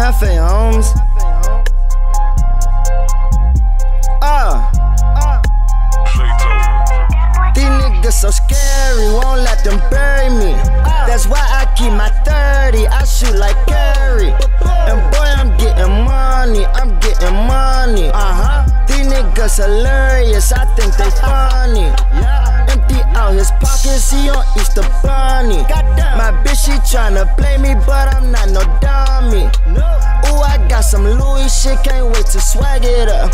Hefe, homes. These niggas so scary, won't let them bury me. That's why I keep my 30, I shoot like Curry. And boy, I'm getting money, I'm getting money. These niggas hilarious, I think they funny. Empty out his pockets, he on Easter Bunny. My bitch, she tryna play me, but I'm not no dummy. Ooh, I got some Louis shit, can't wait to swag it up.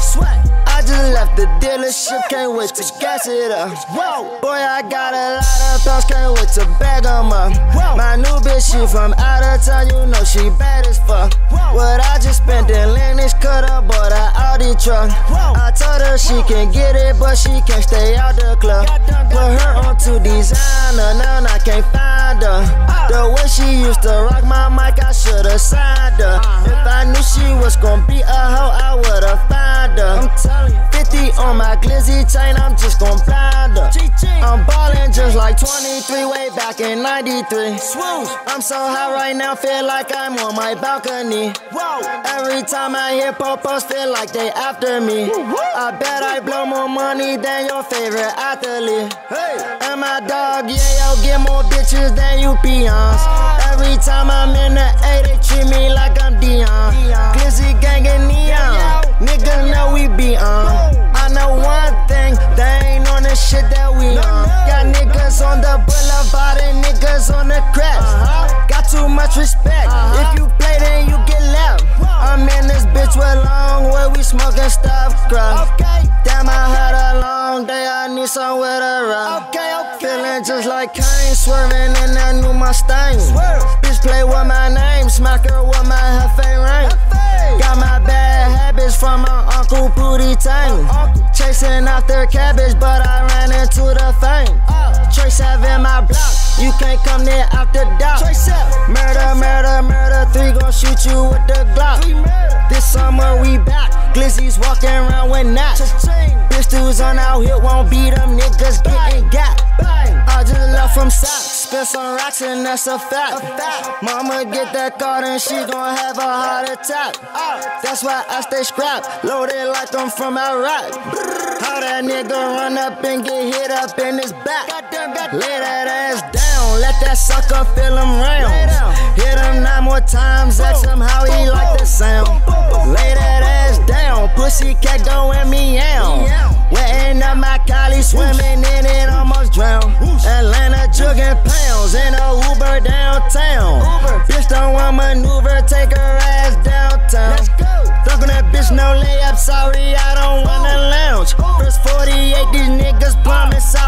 I just left the dealership, can't wait to gas it up. Boy, I got a lot of thoughts, can't wait to bag them up. My new bitch, she from out of town, you know she bad as fuck. What I just spent in Lennox, could've bought a Audi truck. I told her she can get it, but she can't stay out the club. Put her on to designer, now I can't find her. The way she used to rock my mic, I should've signed her. If I knew she was gon' be a hoe, I would've found her. I'm telling you, 50 on my Glizzy chain, I'm just gon' blind her. I'm ballin' just like 23 way back in 93. I'm so high right now, feel like I'm on my balcony. Every time I hear popos, feel like they after me. I bet I blow more money than your favorite athlete. And my dog, yeah, yo, get more bitches than you peons. Every time I'm in the A, they treat me like I'm Dion. Glizzy gang and neon, niggas know we be on. I know one thing, they ain't on the shit that we on. Got niggas on the boulevard and niggas on the crest. Got too much respect, if you play then you get left. I'm in this bitch with long way, we smoking stuff crust. Damn, I had a long day, I need some with a rub. Feeling just like Kane, swerving in that new Mustang. Bitch play with my name, smack her with my Hefe ring. Got my bad habits from my uncle Booty Tang. Chasing after cabbage, but I ran into the fame. Trace in my block, you can't come near after dark. Murder, murder, murder, 3 gon' shoot you with the Glock. This summer we back, Glizzy's walking around with knots. Pistols on our hip, won't beat them niggas getting got. I just left from socks, spent some rocks and that's a fact. Mama get that card and she gon' have a heart attack. That's why I stay scrapped, loaded like I'm from Iraq. How that nigga run up and get hit up in his back. Lay that ass down, let that sucker feel him round. Hit him 9 more times, ask him how he like the sound. Lay that ass down, pussy cat going meow. Wetting up my collie, swimming in it, almost drowned. Atlanta jugging pounds in a Uber downtown. Bitch don't want maneuver, take her ass downtown. Thumping that bitch, no layup, sorry I don't wanna lounge. First 48, these niggas promise